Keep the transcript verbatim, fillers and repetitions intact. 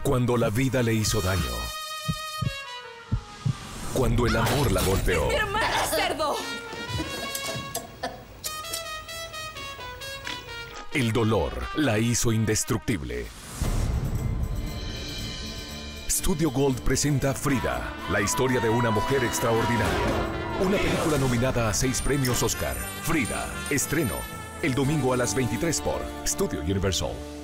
Cuando la vida le hizo daño. Cuando el amor la golpeó. ¡Mi hermano, cerdo! El dolor la hizo indestructible. Studio Gold presenta Frida, la historia de una mujer extraordinaria. Una película nominada a seis premios Oscar. Frida, estreno el domingo a las veintitrés por Studio Universal.